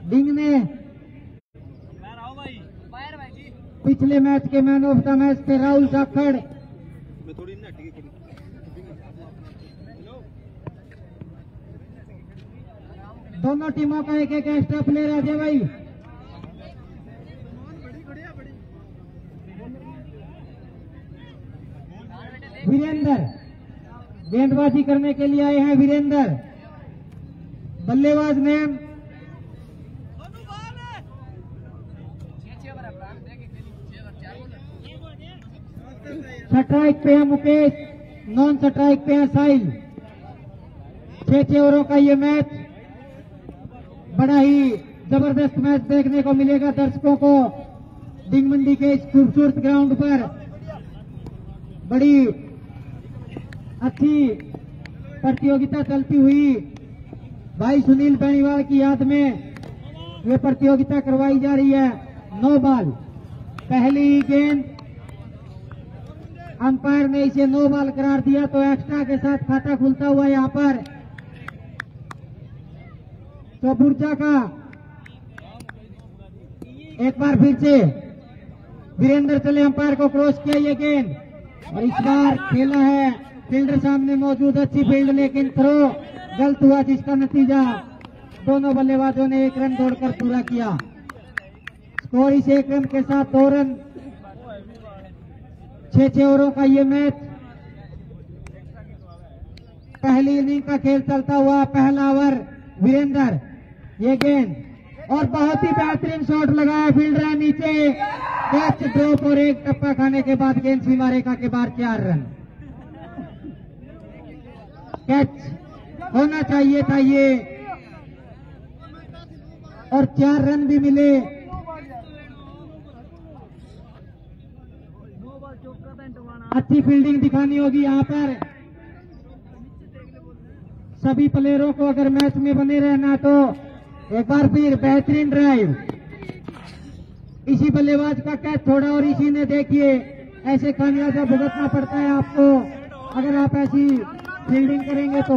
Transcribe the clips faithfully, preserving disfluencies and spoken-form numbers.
डिंग ने पिछले मैच के मैन ऑफ द मैच थे राहुल जाखड़। दोनों टीमों का एक एक एक्स्ट्रा प्लेयर है अजय भाई। वीरेंद्र गेंदबाजी करने के लिए आए हैं। वीरेंद्र बल्लेबाज नेम स्ट्राइक पे है मुकेश, नॉन स्ट्राइक पे है साहिल। छह छह ओवरों का ये मैच बड़ा ही जबरदस्त मैच देखने को मिलेगा दर्शकों को डिंग मंडी के इस खूबसूरत ग्राउंड पर। बड़ी अच्छी प्रतियोगिता चलती हुई भाई सुनील बेनीवाल की याद में ये प्रतियोगिता करवाई जा रही है। नो बॉल, पहली ही गेंद अंपायर ने इसे नो बॉल करार दिया तो एक्स्ट्रा के साथ खाता खुलता हुआ यहां पर तो बुर्जा का एक बार फिर से वीरेंद्र चले अंपायर को क्रॉस किया ये गेंद और इस बार खेला है फील्डर सामने मौजूद, अच्छी फील्ड लेकिन थ्रो गलत हुआ जिसका नतीजा दोनों बल्लेबाजों ने एक रन दौड़कर पूरा किया। स्कोर इस एक रन के साथ दो रन। छह छह ओवरों का ये मैच, पहली इनिंग का खेल चलता हुआ पहला ओवर। वीरेंद्र ये गेंद और बहुत ही बेहतरीन शॉट लगाया फील्डर है नीचे, कैच ड्रॉप और एक टप्पा खाने के बाद गेंद सीमा रेखा के बाहर चार रन। कैच होना चाहिए था ये और चार रन भी मिले। अच्छी फील्डिंग दिखानी होगी यहाँ पर सभी प्लेयरों को अगर मैच में बने रहना तो। एक बार फिर बेहतरीन ड्राइव, इसी बल्लेबाज का कैच छोड़ा और इसी ने देखिए ऐसे खामियाजा भुगतना पड़ता है आपको अगर आप ऐसी फील्डिंग करेंगे तो।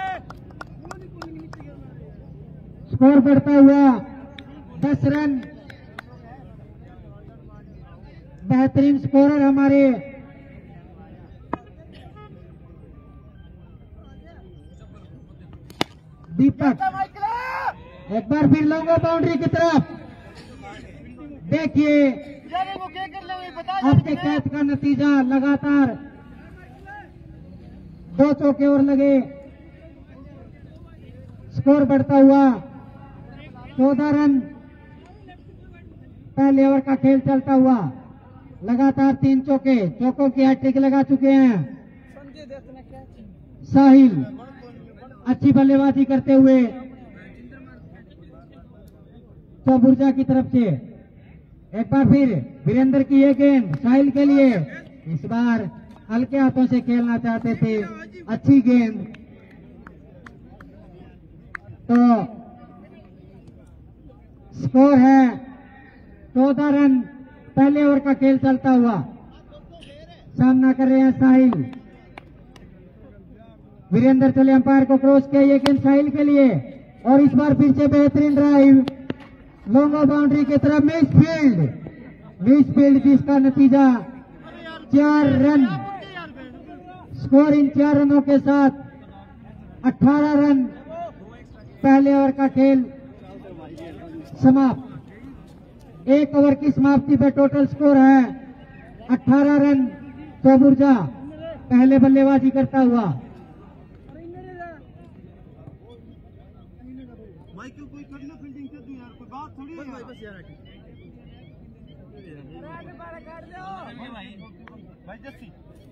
स्कोर बढ़ता हुआ दस रन। बेहतरीन स्कोरर हमारे दीपक, एक बार फिर लॉन्ग बाउंड्री की तरफ देखिए आपके कैच का नतीजा लगातार दो चौके और लगे। स्कोर बढ़ता हुआ चौदह रन। पहले ओवर का खेल चलता हुआ लगातार तीन चौके, चौकों की हैट्रिक लगा चुके हैं साहिल, अच्छी बल्लेबाजी करते हुए तो बुर्जा की तरफ से। एक बार फिर वीरेंद्र की ये गेंद साहिल के लिए, इस बार हल्के हाथों से खेलना चाहते थे, अच्छी गेंद। तो स्कोर है चौदह रन। पहले ओवर का खेल चलता हुआ सामना कर रहे हैं साहिल। वीरेंद्र चले अंपायर को क्रॉस किया ये गेंद साहिल के लिए और इस बार फिर से बेहतरीन ड्राइव लॉन्ग बाउंड्री की तरफ। मिस फील्ड, मिस फील्ड जिसका नतीजा चार रन। स्कोर इन चार रनों के साथ अठारह रन। पहले ओवर का खेल समाप्त। एक ओवर की समाप्ति पे टोटल स्कोर है अठारह रन। तो बुर्जा पहले बल्लेबाजी करता हुआ कोई करना फील्डिंग कर दूं यार, कोई बात थोड़ी है भाई, बस यार भाई जस्सी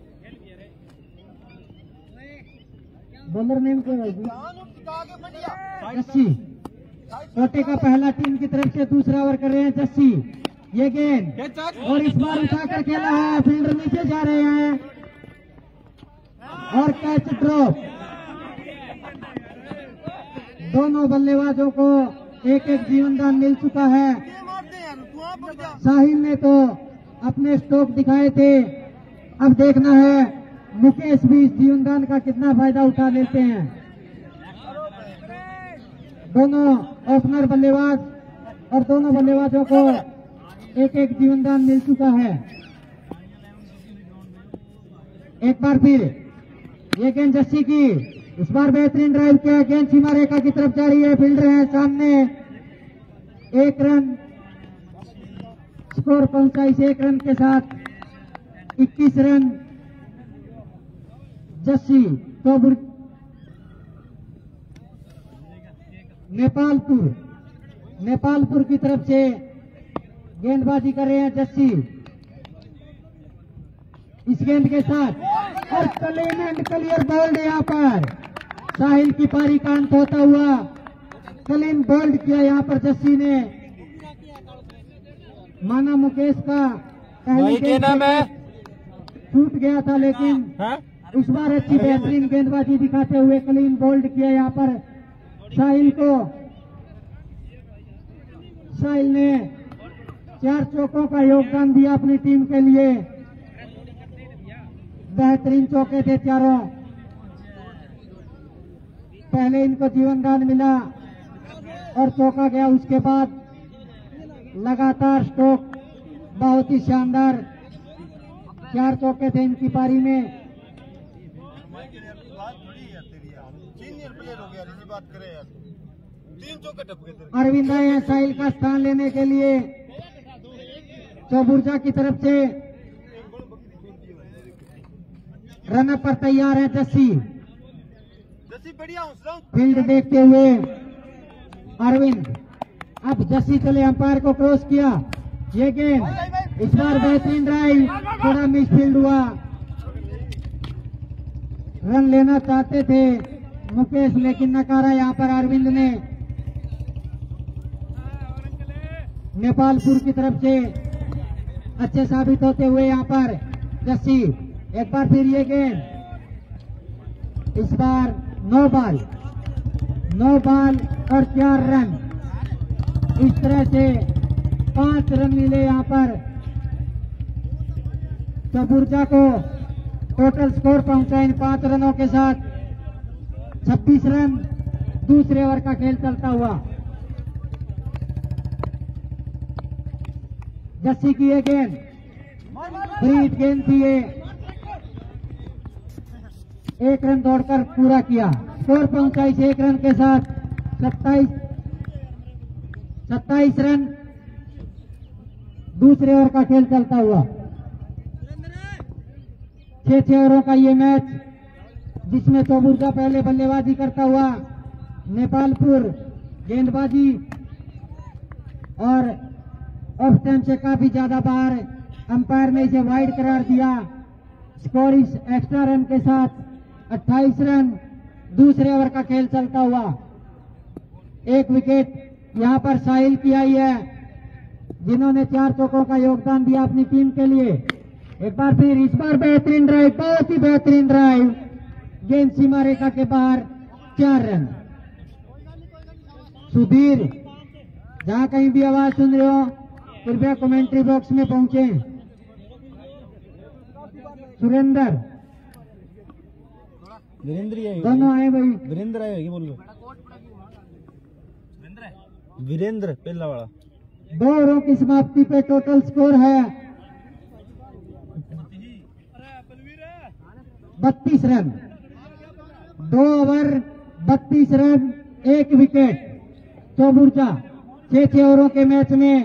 बॉलर नेम क्या है जस्सी। कोटे का पहला टीम की तरफ से दूसरा ओवर कर रहे हैं जस्सी। ये गेंद और इस बार उठाकर खेला है, फील्डर नीचे जा रहे हैं और कैच ड्रॉप। दोनों बल्लेबाजों को एक एक जीवनदान मिल चुका है। साहिल ने तो अपने स्ट्रोक दिखाए थे, अब देखना है मुकेश भी इस जीवनदान का कितना फायदा उठा लेते हैं। दोनों ओपनर बल्लेबाज और दोनों बल्लेबाजों को एक एक जीवनदान मिल चुका है। एक बार फिर ये गेंद जस्सी की, इस बार बेहतरीन ड्राइव किया, गेंद सीमा रेखा की तरफ जा रही है, फील्डर है सामने, एक रन स्कोर पहुंचा इस एक रन के साथ इक्कीस रन जस्सी चौबुर नेपालपुर नेपालपुर की तरफ से गेंदबाजी कर रहे हैं जस्सी इस गेंद के साथ, और क्लीन एंड क्लियर बोल्ड यहाँ पर साहिल की पारी का अंत होता हुआ क्लीन बोल्ड किया यहाँ पर जस्सी ने। माना मुकेश का पहले गेंद छूट गया था, लेकिन हा? इस बार अच्छी बेहतरीन गेंदबाजी दिखाते हुए क्लीन बोल्ड किया यहाँ पर साहिल को। साहिल ने चार चौकों का योगदान दिया अपनी टीम के लिए, बेहतरीन चौके थे चारों। पहले इनको जीवनदान मिला और चौका गया, उसके बाद लगातार स्ट्रोक बहुत ही शानदार चार चौके थे इनकी पारी में। अरविंद आए हैं साहिल का स्थान लेने के लिए। चौबुर्जा की तरफ से रनअप पर तैयार है जस्सी। फील्ड देखते हुए अरविंद, अब जस्सी चले, अंपायर को क्रॉस किया, ये गेंद इस बार बेहतरीन ड्राइव, थोड़ा मिस फील्ड हुआ। रन लेना चाहते थे मुकेश, लेकिन नकारा यहाँ पर अरविंद ने। नेपालपुर की तरफ से अच्छे साबित होते हुए यहाँ पर जस्सी, एक बार फिर ये गेंद, इस बार नौ बॉल नौ बॉल और चार रन, इस तरह से पांच रन मिले यहाँ पर चौबुर्जा को। टोटल स्कोर पहुंचा इन पांच रनों के साथ छब्बीस रन। दूसरे ओवर का खेल चलता हुआ जस्सी की ये गेंद ब्रीट गेंद थी, ये एक रन दौड़कर पूरा किया। स्कोर पहुंचा इस एक रन के साथ सत्ताईस सत्ताईस रन। दूसरे ओवर का खेल चलता हुआ छह छह ओवरों का ये मैच, जिसमें चौबुर्जा पहले बल्लेबाजी करता हुआ, नेपालपुर गेंदबाजी और ऑफ टाइम से काफी ज्यादा बाहर, अंपायर ने इसे वाइड करार दिया। स्कोर इस एक्स्ट्रा रन के साथ अट्ठाईस रन। दूसरे ओवर का खेल चलता हुआ एक विकेट यहां पर साहिल की आई है, जिन्होंने चार चौकों का योगदान दिया अपनी टीम के लिए। एक बार फिर, इस बार बेहतरीन ड्राइव, बहुत ही बेहतरीन ड्राइव, गेंद सीमा रेखा के बाहर, चार रन। सुधीर, जहां कहीं भी आवाज सुन रहे हो कृपया कमेंट्री बॉक्स में पहुंचे। सुरेंद्र, वीरेंद्र दोनों आए भाई, वीरेंद्र आए बोल लो, वीरेंद्र पहला वाला। दो ओवरों की समाप्ति पे टोटल स्कोर है बत्तीस रन। दो ओवर बत्तीस रन, एक विकेट। चौबुर्जा छह छह ओवरों के मैच में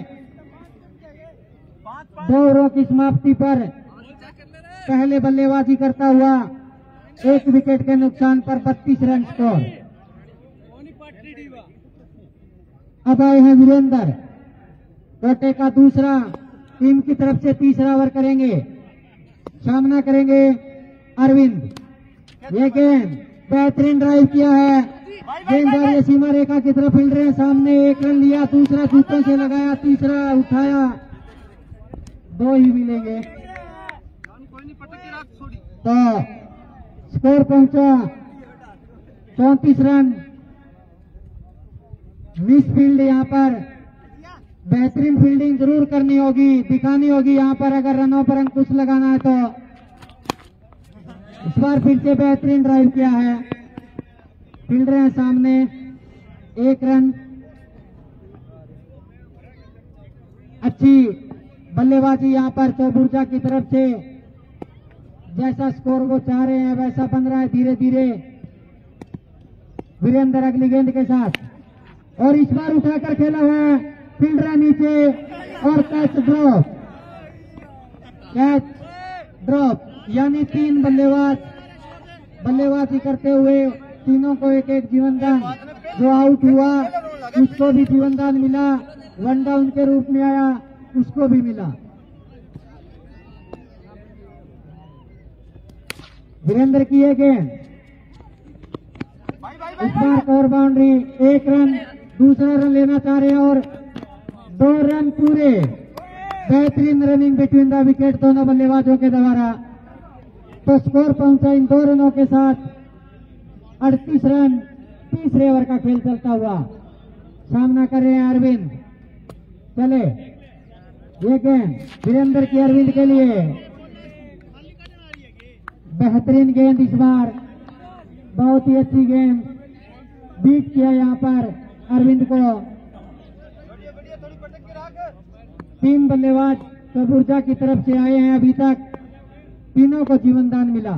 दो ओवरों की समाप्ति पर पहले बल्लेबाजी करता हुआ एक विकेट के नुकसान पर बत्तीस रन स्कोर। अब आए हैं वीरेंद्र, कोटे का दूसरा, टीम की तरफ से तीसरा ओवर करेंगे, सामना करेंगे अरविंद। ये गेंद बेहतरीन ड्राइव किया है, गेंद सीमा रेखा की तरफ फील्ड रहे, सामने एक रन लिया, दूसरा जूतों से लगाया, तीसरा उठाया, दो ही मिलेंगे। तो स्कोर पहुंचा चौंतीस रन। मिस फील्ड यहाँ पर, बेहतरीन फील्डिंग जरूर करनी होगी, दिखानी होगी यहाँ पर अगर रनों पर अंकुश लगाना है तो। इस बार फिर से बेहतरीन ड्राइव किया है, फील्डर हैं सामने, एक रन। अच्छी बल्लेबाजी यहाँ पर चौबुर्जा की तरफ से। जैसा स्कोर वो चाह रहे हैं वैसा बन रहा है धीरे धीरे। वीरेंद्र अगली गेंद के साथ और इस बार उठाकर खेला है, फील्डर नीचे और कैच ड्रॉप, कैच ड्रॉप, यानी तीन बल्लेबाज बल्लेबाजी करते हुए तीनों को एक एक जीवनदान। जो आउट हुआ उसको भी जीवनदान मिला, वन डाउन के रूप में आया उसको भी मिला। वीरेंद्र की ये गेंद, इस बार और बाउंड्री, एक रन, दूसरा रन लेना चाह रहे हैं और दो रन पूरे। बेहतरीन रनिंग बिटवीन द विकेट दोनों बल्लेबाजों के द्वारा। तो स्कोर पहुंचा इन दो रनों के साथ अड़तीस रन। तीसरे ओवर का खेल चलता हुआ सामना कर रहे हैं अरविंद। चले ये गेंद वीरेंद्र की अरविंद के लिए, बेहतरीन गेंद इस बार, बहुत ही अच्छी गेंद, बीट किया यहाँ पर अरविंद को। तीन बल्लेबाज चौबुर्जा की तरफ से आए हैं, अभी तक तीनों को जीवनदान मिला।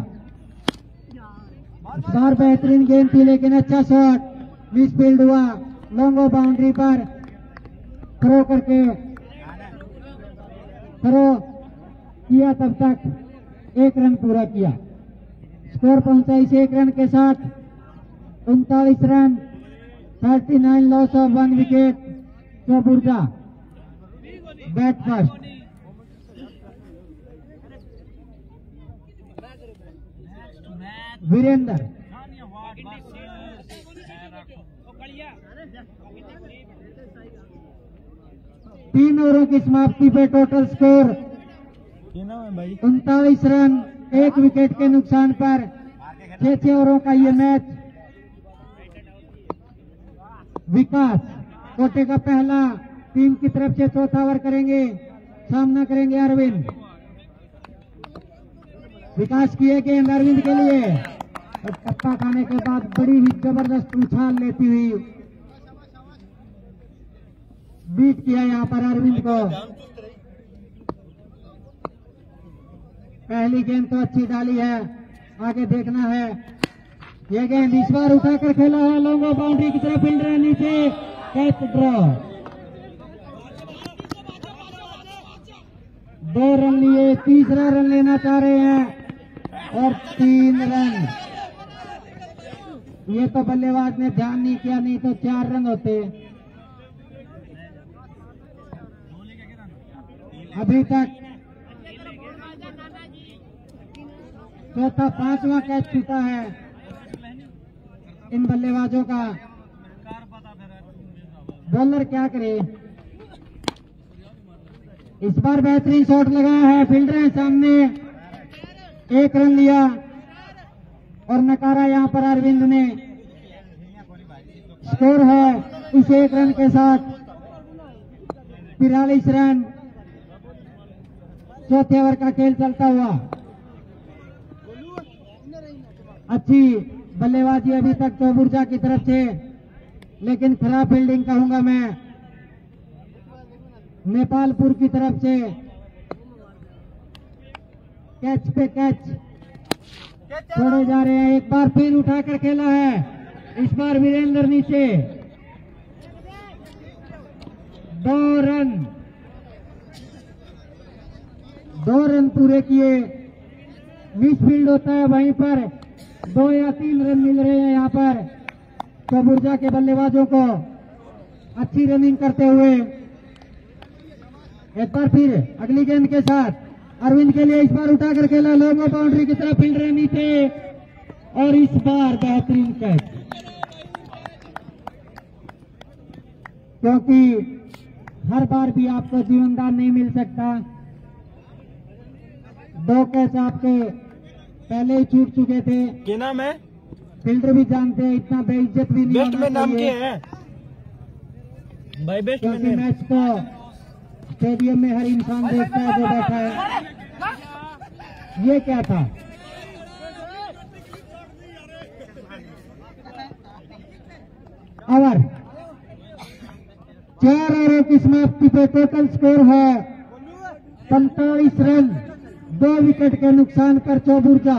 इस बार बेहतरीन गेंद थी लेकिन अच्छा शॉट मिस फील्ड हुआ। लॉन्गो बाउंड्री पर थ्रो करके थ्रो किया, तब तक एक रन पूरा किया। स्कोर पहुंचा इस एक रन के साथ उनतालीस run, thirty nine loss of one wicket. Chauburja bat first. Virendra तीन ओवरों की समाप्ति पे टोटल स्कोर उनतालीस रन, एक विकेट के नुकसान पर। छह छह ओवरों का ये मैच। विकास कोटे का पहला, टीम की तरफ से चौथा ओवर करेंगे, सामना करेंगे अरविंद। विकास किए गेंद अरविंद के लिए और टप्पा खाने के बाद बड़ी ही जबरदस्त उछाल लेती हुई बीट किया यहाँ पर अरविंद को। पहली गेंद तो अच्छी डाली है, आगे देखना है। यह गेंद इस बार उठाकर खेला है, लॉन्गो बाउंड्री की तरफ, फील्डर नीचे, कैच ड्रॉ। दो रन लिए, तीसरा रन लेना चाह रहे हैं और तीन रन। ये तो बल्लेबाज ने ध्यान नहीं किया, नहीं तो चार रन होते। अभी तक चौथा पांचवा कैच छूटा है इन बल्लेबाजों का। बॉलर क्या करे। इस बार बेहतरीन शॉट लगाया है, फील्डर है सामने, एक रन लिया और नकारा यहां पर अरविंद ने। स्कोर है इस एक रन के साथ तिरालीस रन। चौथे ओवर का खेल चलता हुआ। अच्छी बल्लेबाजी अभी तक चौबुर्जा की तरफ से, लेकिन खराब फील्डिंग कहूंगा मैं नेपालपुर की तरफ से। कैच पे कैच छोड़े जा रहे हैं। एक बार फिर उठाकर खेला है, इस बार वीरेंद्र नीचे। दो रन दो रन पूरे किए। मिस फील्ड होता है वहीं पर दो या तीन रन मिल रहे हैं यहाँ पर चौबुर्जा के बल्लेबाजों को, अच्छी रनिंग करते हुए। एक बार फिर अगली गेंद के साथ अरविंद के लिए, इस बार उठाकर खेला, लॉन्गो बाउंड्री की तरफ, फील्डर नीचे और इस बार बेहतरीन कैच। क्योंकि हर बार भी आपको जीवनदान नहीं मिल सकता। दो कैच आपके पहले ही छूट चुके थे। क्या नाम है? फील्डर भी जानते हैं, इतना बेइज्जत भी नहीं बेस्ट होना में नाम चाहिए। क्या है भाई? बेस्ट क्योंकि में मैच को स्टेडियम में हर इंसान देखता है जो बैठा है। ये क्या था? ओवर चार ओवरों की समाप्ति पे टोटल स्कोर है पैंतालीस रन। दो विकेट के नुकसान पर चौबुर्जा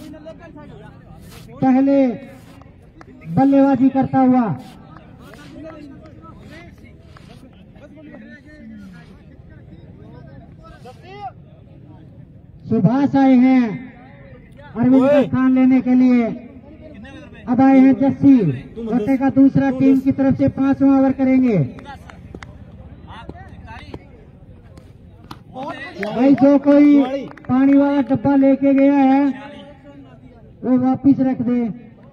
पहले बल्लेबाजी करता हुआ। सुभाष आए हैं अरविंद का स्थान लेने के लिए। अब आए हैं जस्सी। वोटे का दूसरा टीम की तरफ से पांचवां ओवर करेंगे। भाई जो कोई पानी वाला डब्बा लेके गया है वो वापिस रख दे।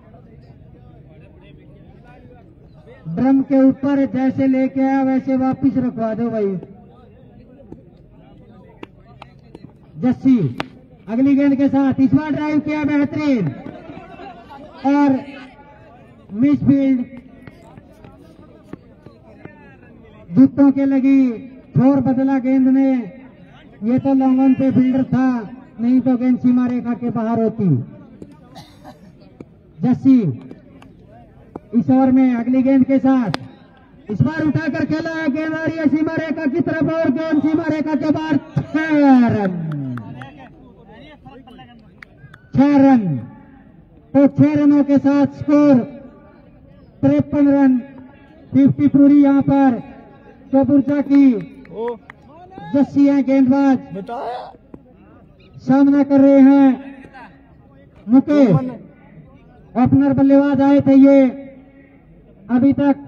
ड्रम के ऊपर जैसे लेके आया वैसे वापिस रखवा दो भाई। जस्सी अगली गेंद के साथ इस बार ड्राइव किया बेहतरीन और मिस फील्ड। जूतों के लगी, छोर बदला गेंद ने। ये तो लॉन्ग ऑन पे फील्डर था, नहीं तो गेंद सीमा रेखा के बाहर होती। जस्सी इस ओवर में अगली गेंद के साथ इस बार उठाकर खेला है। गेंद आ रही है सीमा रेखा की तरफ और गेंद सीमा रेखा के बाहर। छह रन छह रन तो छह रनों के साथ स्कोर तिरपन रन। फिफ्टी पूरी यहां पर चौबुर्जा की। जस्सी है गेंदबाज, सामना कर रहे हैं मुकेश। ओपनर बल्लेबाज आए थे ये, अभी तक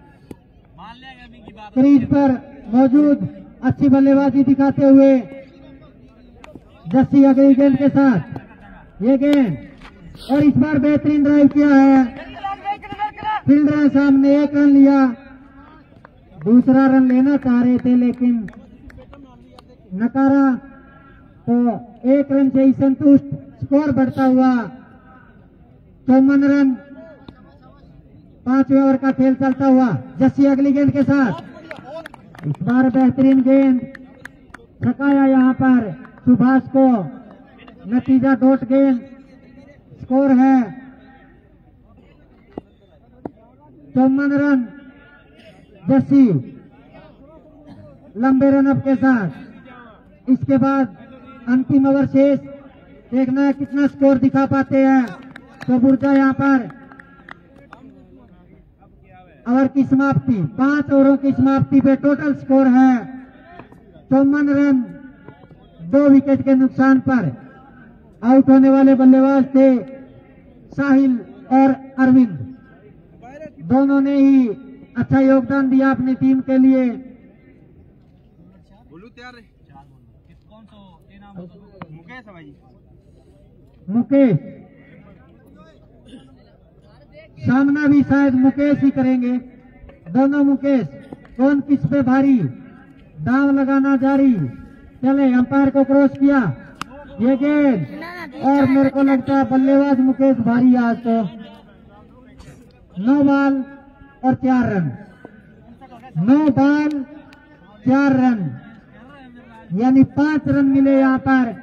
क्रीज पर मौजूद, अच्छी बल्लेबाजी दिखाते हुए। जस्सी अगली गेंद के साथ ये गेंद और इस बार बेहतरीन ड्राइव किया है। फील्डर सामने एक रन लिया, दूसरा रन लेना चाह रहे थे लेकिन नकारा, तो एक रन से ही संतुष्ट। स्कोर बढ़ता हुआ चौवन रन। पांचवें ओवर का खेल चलता हुआ। जस्सी अगली गेंद के साथ इस बार बेहतरीन गेंद थकाया यहां पर सुभाष को। नतीजा डॉट गेंद। स्कोर है चौवन रन। जस्सी लंबे रनअप के साथ। इसके बाद अंतिम ओवर शेष, देखना है कितना स्कोर दिखा पाते हैं। तो बुर्जा यहां पर ओवर की समाप्ति, पांच ओवरों की समाप्ति पे टोटल स्कोर है चौवन रन। दो विकेट के नुकसान पर आउट होने वाले बल्लेबाज थे साहिल और अरविंद। दोनों ने ही अच्छा योगदान दिया अपनी टीम के लिए। मुकेश भाई, मुकेश सामना भी शायद मुकेश ही करेंगे। दोनों मुकेश, कौन किस पे भारी, दांव लगाना जारी। चले, अंपायर को क्रॉस किया ये गेंद और मेरे को लगता है बल्लेबाज मुकेश भारी आज तो। नौ बॉल और चार रन, नौ बॉल चार रन, यानी पांच रन मिले यहां पर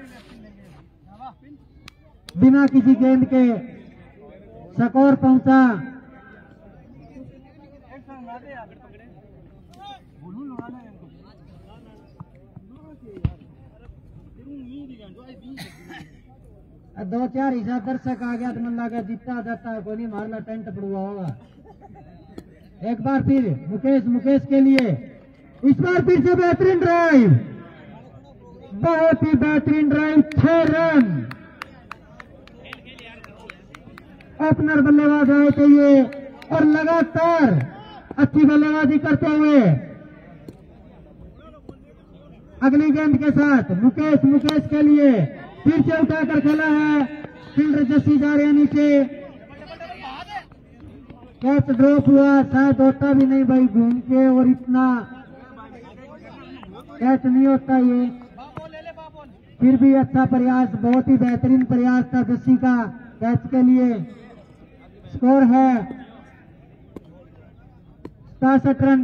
बिना किसी गेंद के। स्कोर पहुंचा दो चार हिसाब दर्शक आ गया तो मन लगा जीता जाता है, कोई नहीं मारला टेंट पड़ुआ होगा। एक बार फिर मुकेश मुकेश के लिए इस बार फिर से बेहतरीन ड्राइव, बहुत ही बेहतरीन ड्राइव। छह रन। ओपनर बल्लेबाज आए थे ये और लगातार अच्छी बल्लेबाजी करते हुए अगली गेंद के साथ मुकेश मुकेश के लिए फिर से उठाकर खेला है। फील्डर जस्सी जा रहे हैं नीचे। कैच ड्रॉप हुआ, शायद होता भी नहीं भाई घूम के, और इतना कैच नहीं होता ये। फिर भी अच्छा प्रयास, बहुत ही बेहतरीन प्रयास था जस्सी का कैच के लिए। स्कोर है सतासठ रन।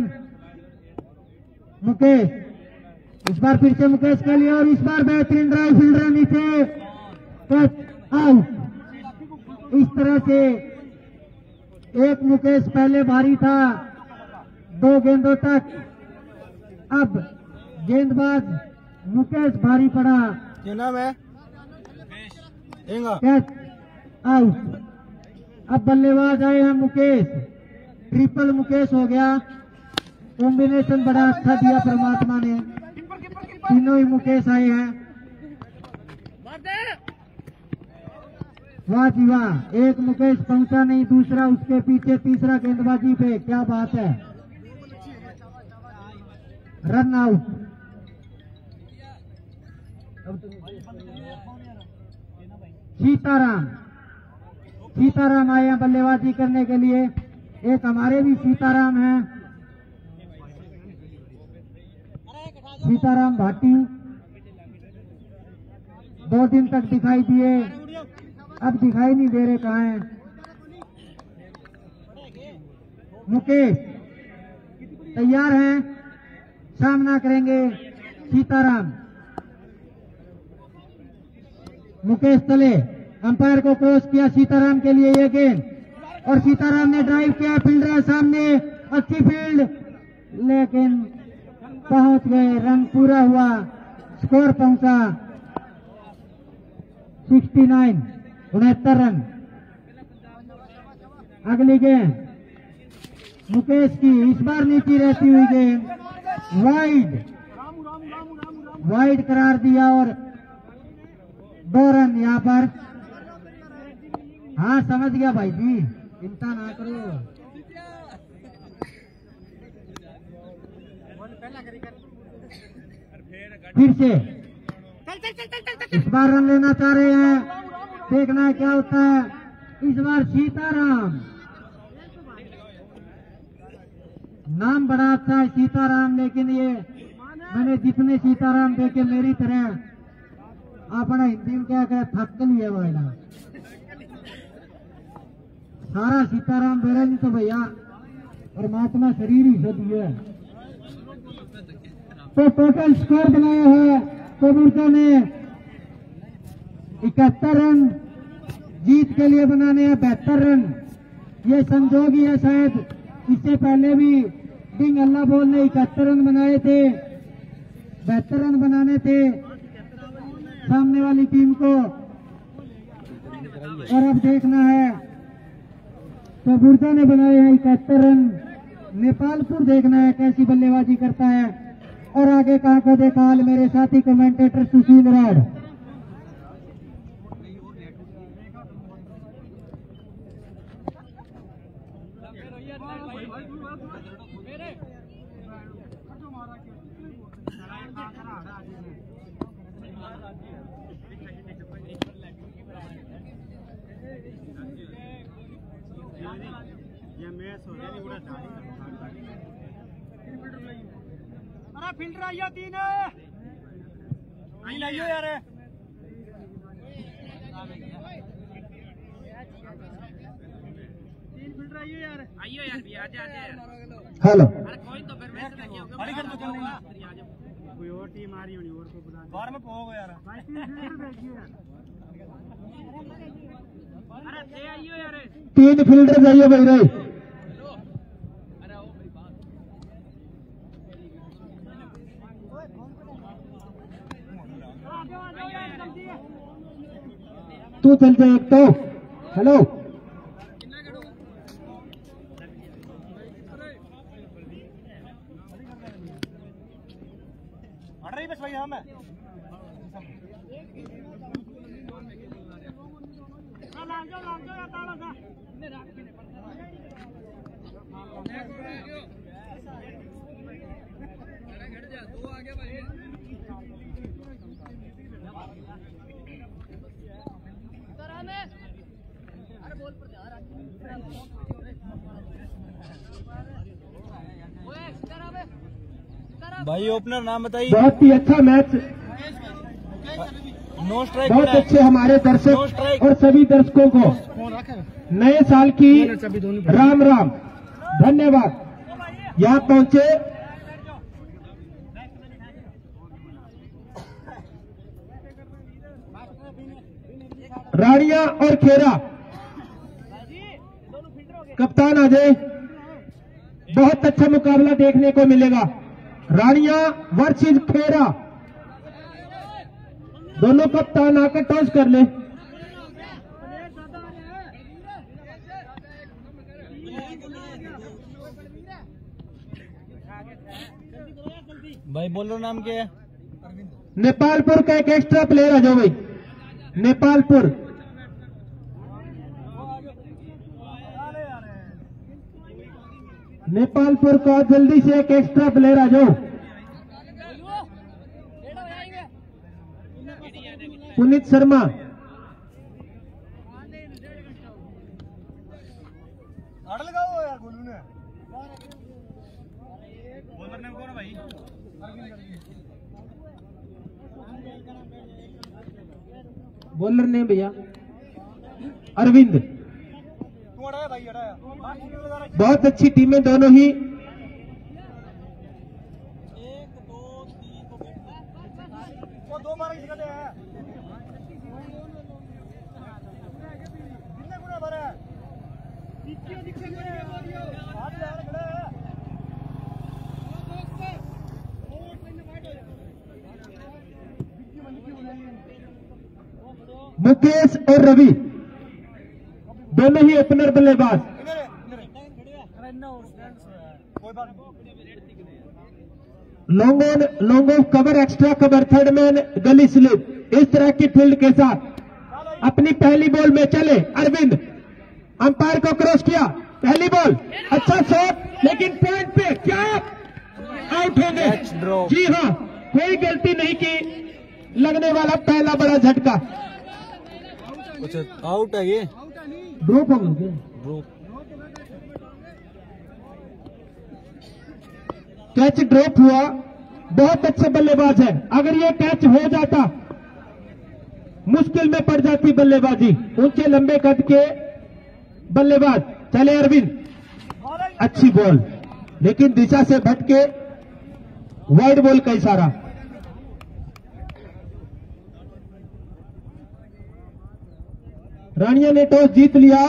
मुकेश इस बार फिर से मुकेश के लिए और इस बार बेहतरीन ड्राइव, फील्डर नीचे, कैच आउट। इस तरह से एक मुकेश पहले भारी था, दो गेंदों तक। अब गेंदबाज मुकेश भारी पड़ा, क्या नाम है? Catch out. अब बल्लेबाज आए हैं मुकेश, ट्रिपल मुकेश हो गया। कॉम्बिनेशन बड़ा अच्छा दिया परमात्मा ने, तीनों ही मुकेश आए हैं। वाह जी वाह, एक मुकेश पहुंचा नहीं, दूसरा उसके पीछे, तीसरा गेंदबाजी पे, क्या बात है। Run out. सीताराम सीताराम आए हैं बल्लेबाजी करने के लिए। एक हमारे भी सीताराम हैं, सीताराम भाटी, दो दिन तक दिखाई दिए, अब दिखाई नहीं दे रहे, कहाँ हैं। मुकेश तैयार हैं, सामना करेंगे सीताराम। मुकेश चले, अंपायर को क्रॉस किया, सीताराम के लिए ये गेंद, और सीताराम ने ड्राइव किया, फील्डर सामने, अच्छी फील्ड, लेकिन पहुंच गए, रन पूरा हुआ, स्कोर पहुंचा उनहत्तर उनहत्तर रन। अगली गेंद मुकेश की, इस बार नीचे रहती हुई गेंद वाइड वाइड करार दिया, और दो रन यहाँ पर। हाँ समझ गया भाई जी, चिंता ना करो। फिर से इस बार रन लेना चाह रहे हैं, देखना है क्या होता है। इस बार सीताराम, नाम बड़ा अच्छा है सीताराम, लेकिन ये मैंने जितने सीताराम देखे मेरी तरह अपना हिंदी में क्या कहे, थक लिया वाला सारा सीताराम बेरा नहीं तो भैया परमात्मा शरीर ही सदी है। तो टोटल स्कोर बनाया है कबूतर ने इकहत्तर रन, जीत के लिए बनाने हैं बहत्तर रन। ये संजोग ही है शायद, इससे पहले भी डिंग अल्लाह बोल ने इकहत्तर रन बनाए थे, बहत्तर रन बनाने थे सामने वाली टीम को, और अब देखना है तो बुर्जा ने बनाए हैं इकहत्तर रन। नेपालपुर देखना है कैसी बल्लेबाजी करता है, और आगे कहां को देखा हाल मेरे साथी कमेंटेटर सुशील राड। अरे फिल्टर आइयो, तीन आई लाइयो यार। तीन फिल्टर आइयो यार, आइयो यार भी आजा आजा यार। हेलो, अरे कोई तो फिर मैच नहीं होगा, अरे कर तो चल नहीं, कोई और टीम आ रही होनी, और को बुला बाहर में पोगो यार। भाई तीन फिल्टर देखिए यार। अरे थे आइयो यार। तीन फील्डर जाइए भाई रे। तू चल जाए एक तो। हेलो, अड़ रही बस भाई हम है। लांग जाओ लांग जाओ ताला सा। दो आ गया भाई। अरे बोल पर ध्यान रख। भाई ओपनर नाम बताइए। बहुत ही अच्छा मैच, नो स्ट्राइक, बहुत अच्छे हमारे दर्शक और सभी दर्शकों को नए साल की राम राम, धन्यवाद। यहाँ पहुंचे रानिया और खेरा, कप्तान अजय बहुत अच्छा मुकाबला देखने को मिलेगा। रानिया वर्सेस खेरा, दोनों कप्तान आकर टॉस कर ले। भाई बोलो नाम क्या है? नेपालपुर का एक एक्स्ट्रा प्लेयर आ जाओ भाई। नेपालपुर नेपालपुर का जल्दी से एक एक्स्ट्रा प्लेयर आ जाओ। पुनीत शर्मा, आड़ लगाओ यार गोलू ने। बॉलर ने कौन है भाई? बॉलर ने भैया अरविंद। तू अड़ा है भाई, अड़ा है। बहुत अच्छी टीमें दोनों ही। एक दो तीन वो दो मारे निकले हैं। कितने गुना भरा है? नीचे नीचे गुना हाथ यार खड़ा है। मुकेश और रवि दोनों ही ओपनर बल्लेबाज। कोई बात long on long off cover, extra cover, third man, gully slip, इस तरह की फील्ड के साथ अपनी पहली बॉल में चले अरविंद। अंपायर को क्रॉस किया, पहली बॉल, अच्छा शॉट, लेकिन पॉइंट पे क्या आउट हो गए। जी हाँ, कोई गलती नहीं की, लगने वाला पहला बड़ा झटका। आउट है ये, ड्रॉप हो गए। ड्रॉप। कैच ड्रॉप हुआ, बहुत अच्छे बल्लेबाज है। अगर ये कैच हो जाता मुश्किल में पड़ जाती बल्लेबाजी। ऊंचे लंबे कद के बल्लेबाज चले अरविंद, अच्छी बॉल, लेकिन दिशा से भटके, वाइड बॉल का इशारा। रानिया ने टॉस जीत लिया,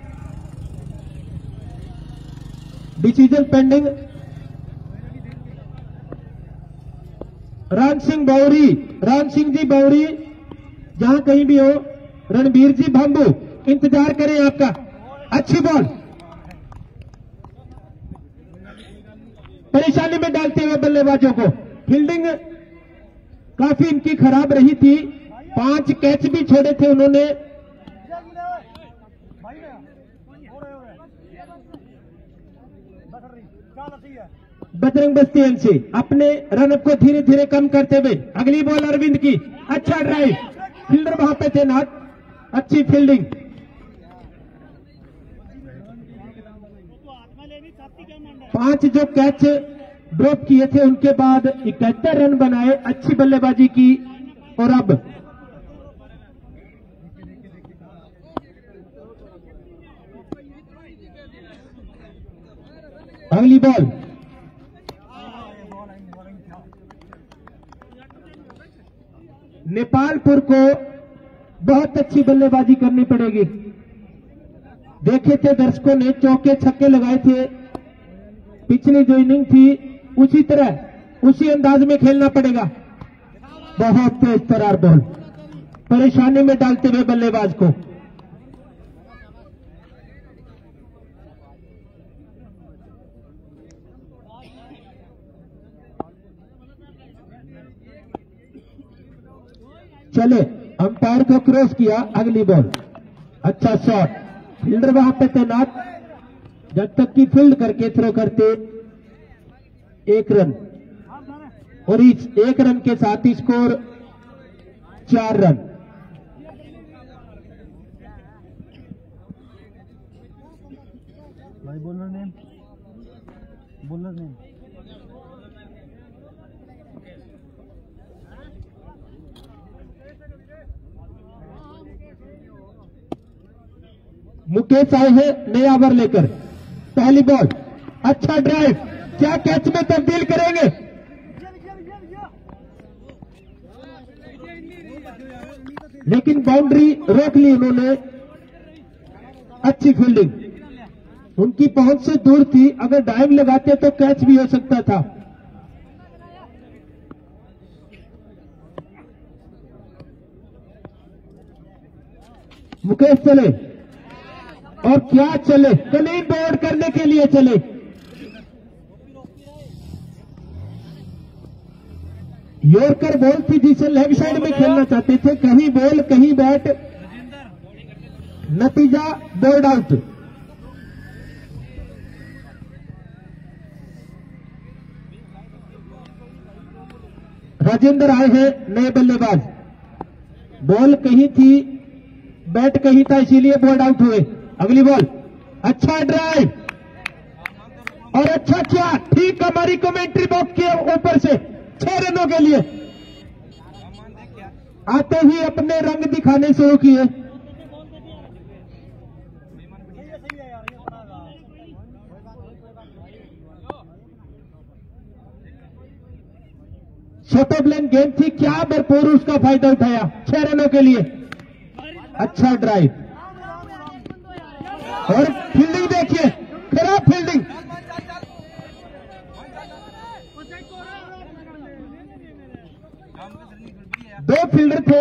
डिसीजन पेंडिंग। राम सिंह बौरी, राम सिंह जी बौरी, जहां कहीं भी हो, रणबीर जी भांबू, इंतजार करें आपका। अच्छी बॉल, परेशानी में डालते हुए बल्लेबाजों को। फील्डिंग काफी इनकी खराब रही थी, पांच कैच भी छोड़े थे उन्होंने। बजरंग बस्ती एनसी अपने रनअप को धीरे धीरे कम करते हुए अगली बॉल अरविंद की, अच्छा ड्राइव, फील्डर वहां पे तैनात, अच्छी फील्डिंग। पांच जो कैच ड्रॉप किए थे उनके बाद इकहत्तर रन बनाए, अच्छी बल्लेबाजी की। और अब अगली बॉल, नेपालपुर को बहुत अच्छी बल्लेबाजी करनी पड़ेगी। देखे थे दर्शकों ने, चौके छक्के लगाए थे पिछली जो इनिंग थी, उसी तरह उसी अंदाज में खेलना पड़ेगा। बहुत तेज तरार बॉल, परेशानी में डालते हुए बल्लेबाज को। चले, अंपायर को क्रॉस किया, अगली बॉल, अच्छा शॉट, फील्डर वहां पे तैनात, जब तक की फील्ड करके थ्रो करते एक रन, और इस एक रन के साथ स्कोर चार रन। भाई bowler name, bowler name Mukesh आए हैं नया ओवर लेकर। पहली बॉल, अच्छा ड्राइव, क्या कैच में तब्दील करेंगे? लेकिन बाउंड्री रोक ली उन्होंने, अच्छी फील्डिंग। उनकी पहुंच से दूर थी, अगर ड्राइव लगाते तो कैच भी हो सकता था। मुकेश चले और क्या चले, क्लीन बोर्ड करने के लिए चले। यॉर्कर बॉल थी जिसे लेग साइड में खेलना चाहते थे, कहीं बॉल कहीं बैट, नतीजा बोर्ड आउट। राजेंद्र आए हैं नए बल्लेबाज, बॉल कहीं थी बैट कहीं था, इसीलिए बोर्ड आउट हुए। अगली बॉल, अच्छा ड्राइव और अच्छा किया, ठीक हमारी कमेंट्री बॉक्स के ऊपर से छह रनों के लिए आते ही अपने रंग दिखाने शुरू किए। छोटो ब्लैंक गेम थी, क्या भरपूर उसका फायदा उठाया, छह रनों के लिए अच्छा ड्राइव और फील्डिंग देखिए, खराब फील्डिंग। दो फील्डर थे,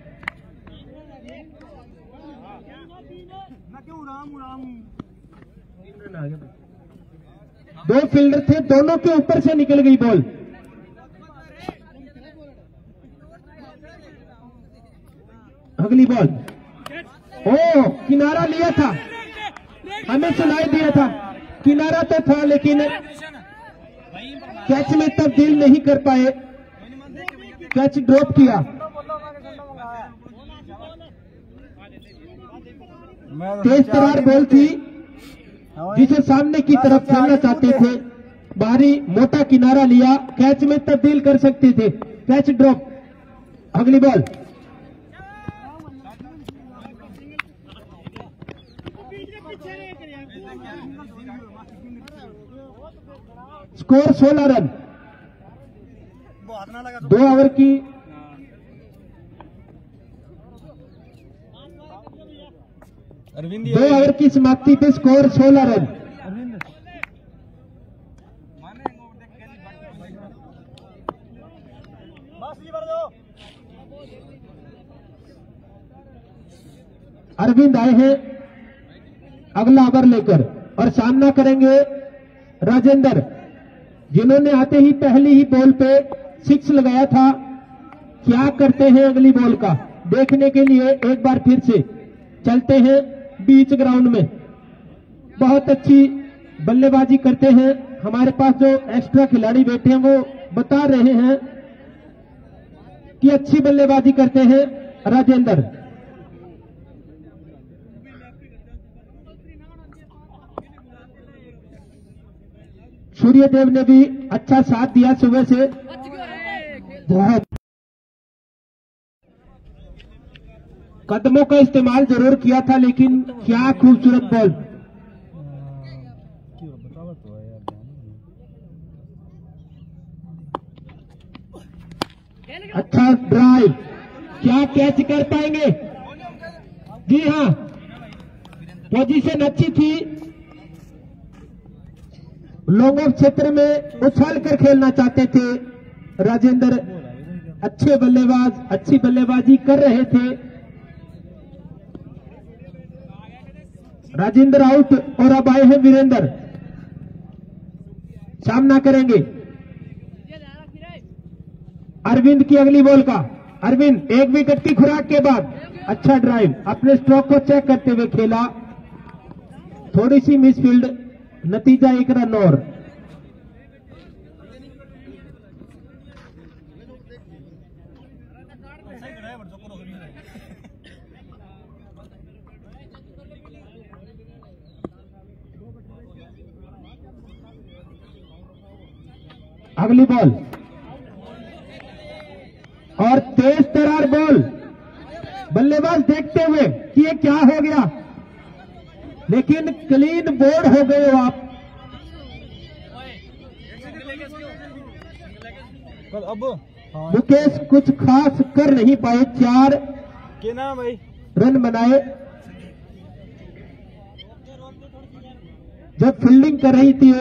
मैं क्यों उड़ाऊं उड़ाऊं दो फील्डर थे, दोनों के ऊपर से निकल गई बॉल। अगली बॉल, ओ किनारा लिया था, हमें सुनाई दिया था, किनारा तो था लेकिन कैच में तब्दील नहीं कर पाए, कैच ड्रॉप किया। तेज तरार बॉल थी जिसे सामने की तरफ खेलना चाहते थे, बाहरी मोटा किनारा लिया, कैच में तब्दील कर सकते थे, कैच ड्रॉप। अगली बॉल, स्कोर सोलह रन, दो ओवर की दो ओवर की समाप्ति पे स्कोर सोलह रन। अरविंद आए हैं अगला ओवर लेकर और सामना करेंगे राजेंद्र, जिन्होंने आते ही पहली ही बॉल पे सिक्स लगाया था। क्या करते हैं अगली बॉल का देखने के लिए एक बार फिर से चलते हैं बीच ग्राउंड में। बहुत अच्छी बल्लेबाजी करते हैं, हमारे पास जो एक्स्ट्रा खिलाड़ी बैठे हैं वो बता रहे हैं कि अच्छी बल्लेबाजी करते हैं राजेंद्र। सूर्यदेव ने भी अच्छा साथ दिया सुबह से, बहुत कदमों का इस्तेमाल जरूर किया था, लेकिन क्या खूबसूरत बॉल। अच्छा ड्राइव, क्या कैच कर पाएंगे? जी हाँ, पोजीशन अच्छी थी, लॉन्ग ऑफ क्षेत्र में उछाल कर खेलना चाहते थे राजेंद्र, अच्छे बल्लेबाज अच्छी बल्लेबाजी कर रहे थे। राजेंद्र आउट और अब आए हैं वीरेंद्र, सामना करेंगे अरविंद की अगली बॉल का। अरविंद एक विकेट की खुराक के बाद अच्छा ड्राइव, अपने स्ट्रोक को चेक करते हुए खेला, थोड़ी सी मिसफील्ड, नतीजा एक रन और। अगली बॉल और तेज तरार बॉल, बल्लेबाज देखते हुए कि ये क्या हो गया, लेकिन क्लीन बोर्ड हो गए हो आप। अब मुकेश कुछ खास कर नहीं पाए, चार के नाम भाई रन बनाए। जब फील्डिंग कर रही थी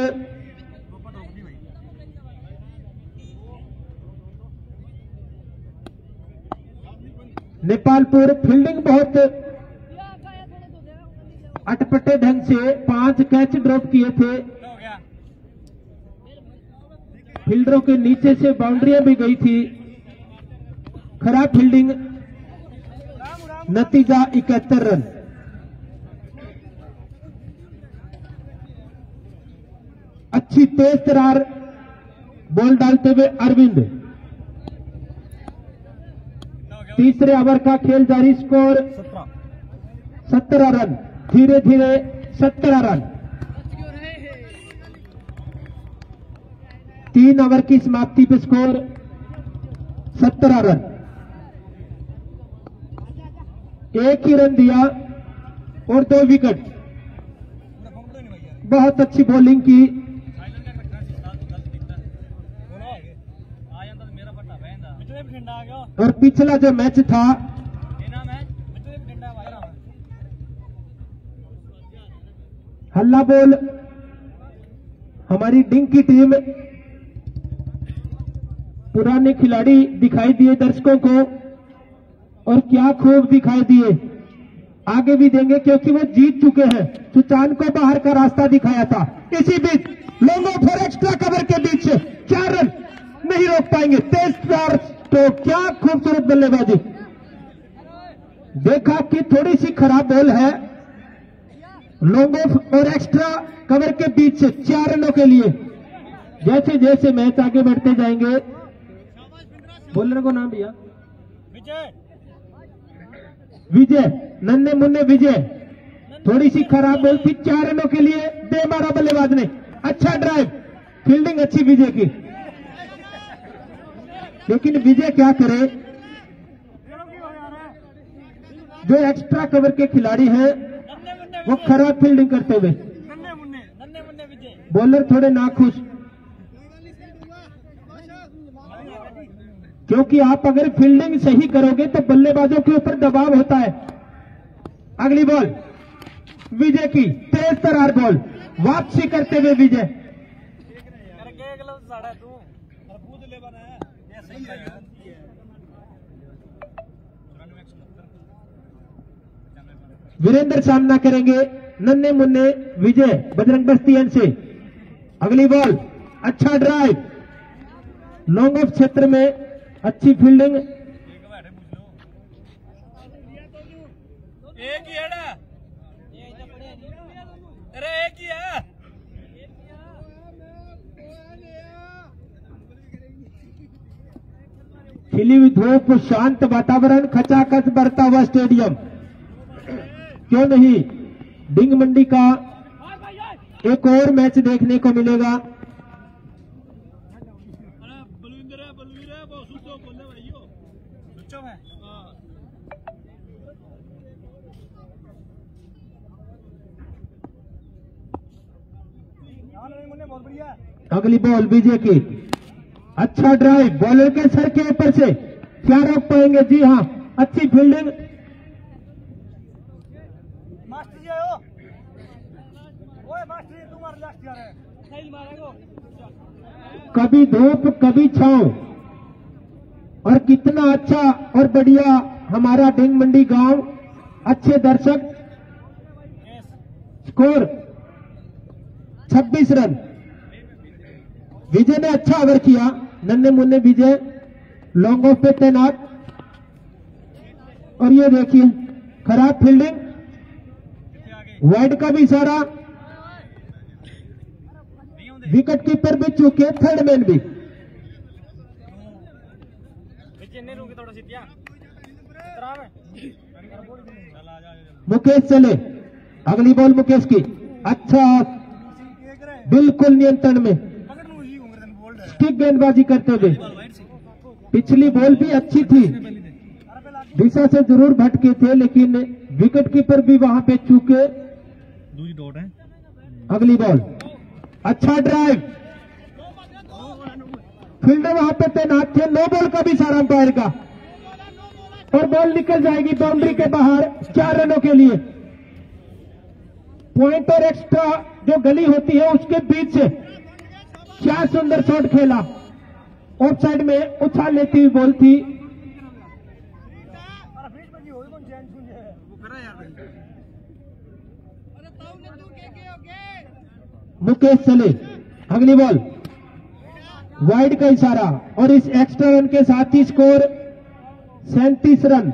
नेपालपुर फील्डिंग बहुत अटपटे ढंग से पांच कैच ड्रॉप किए थे, फील्डरों के नीचे से बाउंड्रियां भी गई थी। खराब फील्डिंग, नतीजा इकहत्तर रन। अच्छी तेज तरार बॉल डालते हुए अरविंद। तीसरे ओवर का खेल जारी, स्कोर सत्रह रन, धीरे धीरे सत्रह रन। तीन ओवर की समाप्ति पे स्कोर सत्रह रन। एक ही रन दिया और दो विकेट। बहुत अच्छी बॉलिंग की। और पिछला जो मैच था हल्ला बोल हमारी डिंग की टीम, पुराने खिलाड़ी दिखाई दिए दर्शकों को और क्या खूब दिखाई दिए। आगे भी देंगे क्योंकि वो जीत चुके हैं। सुचान को बाहर का रास्ता दिखाया था। इसी बीच लॉन्ग ऑफ और एक्स्ट्रा कवर के बीच से चार रन नहीं रोक पाएंगे। तेज चार तो क्या खूबसूरत बल्लेबाजी। देखा कि थोड़ी सी खराब बॉल है। लॉन्ग ऑफ और एक्स्ट्रा कवर के बीच से चार रनों के लिए जैसे जैसे मैच आगे बढ़ते जाएंगे। बॉलर को नाम भैया विजय, नन्हे मुन्ने विजय। थोड़ी सी खराब बॉल थी, चार रनों के लिए दे मारा बल्लेबाज ने। अच्छा ड्राइव, फील्डिंग अच्छी विजय की, लेकिन विजय क्या करे, जो एक्स्ट्रा कवर के खिलाड़ी हैं वो खराब फील्डिंग करते हुए बॉलर थोड़े नाखुश, क्योंकि आप अगर फील्डिंग सही करोगे तो बल्लेबाजों के ऊपर दबाव होता है। अगली बॉल विजय की, तेज तरार बॉल, वापसी करते हुए विजय। वीरेंद्र सामना करेंगे नन्हे मुन्ने विजय बजरंग बस्तियन से। अगली बॉल, अच्छा ड्राइव, लॉन्ग ऑफ क्षेत्र में अच्छी फील्डिंग। एक ही है ना, अरे एक ही है। खिली हुई धूप, शांत वातावरण, खचाखच बढ़ता हुआ स्टेडियम। क्यों नहीं, डिंग मंडी का एक और मैच देखने को मिलेगा। बलविंदर है, बलवीर है, वो सुचो बोले भाइयों, सुचो है। बहुत बढ़िया। अगली बॉल विजय की, अच्छा ड्राइव, बॉलर के सर के ऊपर से क्या रोक पाएंगे? जी हां, अच्छी फील्डिंग। मास्टर जी आयो, ओए मास्टर जी तुम मार लास्ट यार है, सही मारेगो। कभी धूप कभी छांव, और कितना अच्छा और बढ़िया हमारा डिंग मंडी गांव। अच्छे दर्शक, स्कोर छब्बीस रन। विजय ने अच्छा ओवर किया, नन्हे मुन्ने विजय लॉन्ग ऑफ पे तैनात। और ये देखिए खराब फील्डिंग, वाइड का भी इशारा, विकेट कीपर भी चूके, थर्ड मैन भी। मुकेश चले, अगली बॉल मुकेश की, अच्छा बिल्कुल नियंत्रण में स्टिक गेंदबाजी करते हुए। पिछली बॉल भी अच्छी थी, दिशा से जरूर भटके थे, लेकिन विकेट कीपर भी वहां पे चूके। अगली बॉल, अच्छा ड्राइव, फील्डर वहां पे तैनात थे। नो बॉल का भी इशारा अंपायर का, और बॉल निकल जाएगी बाउंड्री के बाहर, चार रनों के लिए। पॉइंट और एक्स्ट्रा जो गली होती है उसके बीच से क्या सुंदर शॉट खेला। ऑफ साइड में उछाल लेती हुई बॉल थी। अरे बीच में हो कौन चैन सुन है वो करा यार। अरे ताऊ ने तू के के ओके मुकेश चले अगली बॉल वाइड का इशारा और इस एक्स्ट्रा रन के साथ ही स्कोर सैंतीस रन।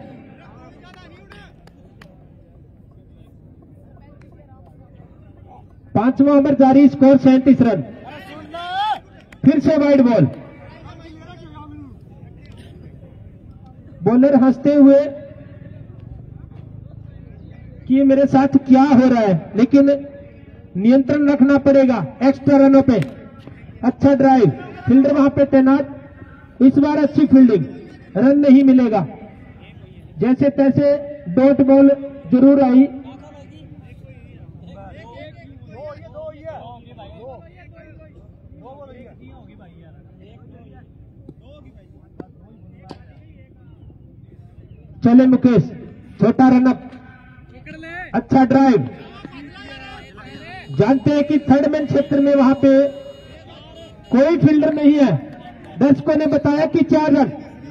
पांचवा ओवर जारी, स्कोर सैंतीस रन। फिर से वाइड बॉल, बॉलर हंसते हुए कि मेरे साथ क्या हो रहा है, लेकिन नियंत्रण रखना पड़ेगा एक्स्ट्रा रनों पे। अच्छा ड्राइव, फील्डर वहां पे तैनात, इस बार अच्छी फील्डिंग, रन नहीं मिलेगा। जैसे तैसे डॉट बॉल जरूर आई। चले मुकेश, छोटा रनअप, अच्छा ड्राइव। जानते हैं कि थर्ड मैन क्षेत्र में वहां पे कोई फील्डर नहीं है। दर्शकों ने बताया कि चार रन।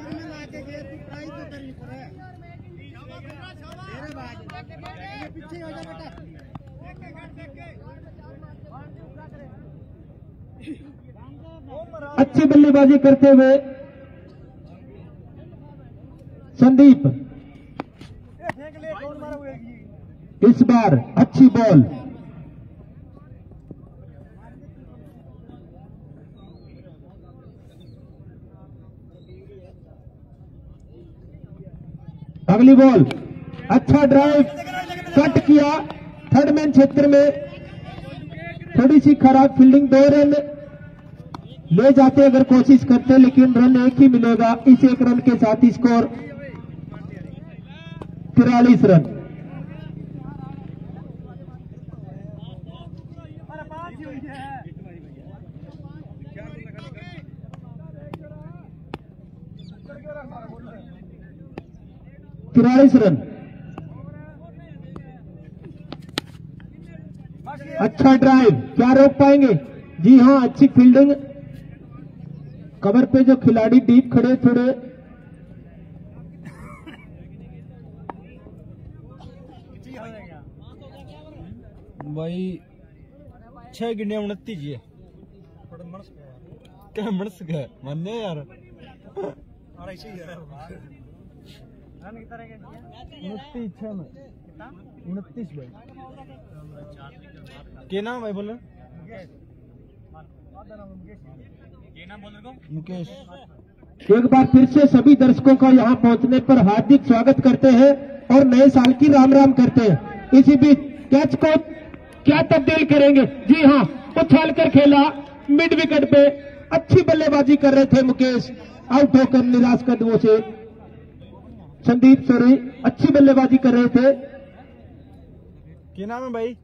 अच्छी बल्लेबाजी करते हुए संदीप, इस बार अच्छी बॉल। अगली बॉल, अच्छा ड्राइव, कट किया। थर्ड मैन क्षेत्र में थोड़ी सी खराब फील्डिंग, दो रन ले जाते अगर कोशिश करते, लेकिन रन एक ही मिलेगा। इस एक रन के साथ ही स्कोर तिरालीस रन। तिरालीस रन। अच्छा ड्राइव, क्या रोक पाएंगे? जी हां, अच्छी फील्डिंग। कवर पे जो खिलाड़ी डीप खड़े, थोड़े भाई छह गिने उनतीस जी है क्या मर्स गए मान्य यार। और ऐसे ही है रन की तरह के उनतीस छह में उनतीस भाई के नाम भाई बोले मुकेश। एक बार फिर से सभी दर्शकों का यहां पहुंचने पर हार्दिक स्वागत करते हैं और नए साल की राम राम करते हैं। इसी बीच कैच को क्या तब्दील करेंगे? जी हां, उछाल कर खेला मिड विकेट पे। अच्छी बल्लेबाजी कर रहे थे मुकेश, आउट होकर निराश कदमों से। संदीप सोरी अच्छी बल्लेबाजी कर रहे थे। क्या नाम है भाई?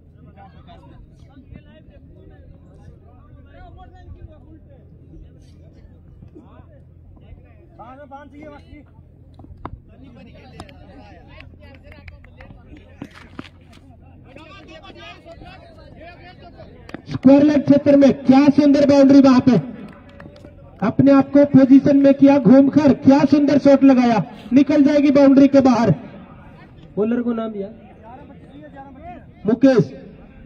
स्क्वायर लेग क्षेत्र में क्या सुंदर बाउंड्री, वहां पे अपने आप को पोजीशन में किया घूमकर, क्या सुंदर शॉट लगाया, निकल जाएगी बाउंड्री के बाहर। बॉलर को नाम दिया मुकेश।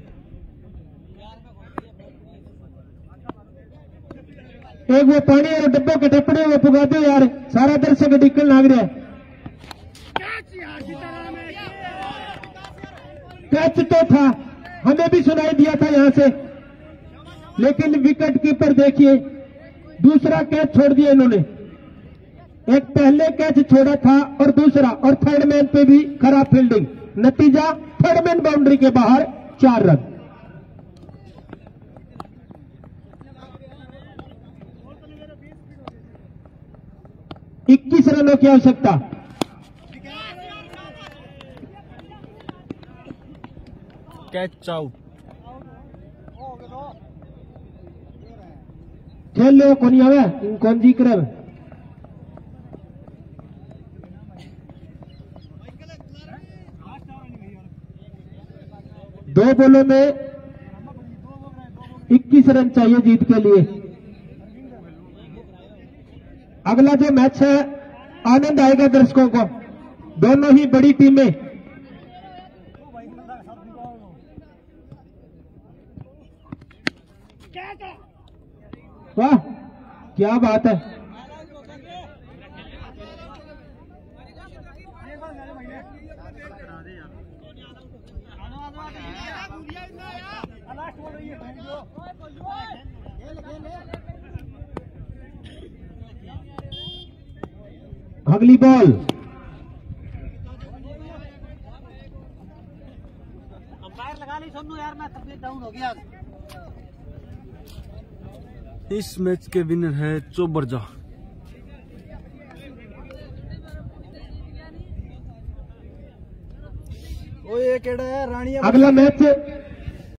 एक वो पानी और डब्बों के टपड़े वो पुगा दो यार, सारा दर्शक डिकल लाग रहा है। कैच तो था, हमें भी सुनाई दिया था यहां से, लेकिन विकेट कीपर देखिए दूसरा कैच छोड़ दिया इन्होंने। एक पहले कैच छोड़ा था और दूसरा, और थर्ड मैन पे भी खराब फील्डिंग। नतीजा थर्ड मैन बाउंड्री के बाहर, चार रन। इक्कीस रनों की आवश्यकता। Catch out. खेल लो कौन आवे, कौन जी करे। दो बॉलों में इक्कीस रन चाहिए जीत के लिए। अगला जो मैच है आनंद आएगा दर्शकों को, दोनों ही बड़ी टीमें। वाह क्या बात है। अगली बॉल अंपायर लगा ली सोनू यार, मैं तकलीफ डाउन हो गया। इस मैच के विनर है चोबरजा। ओ ये केड़ा है रानिया। अगला मैच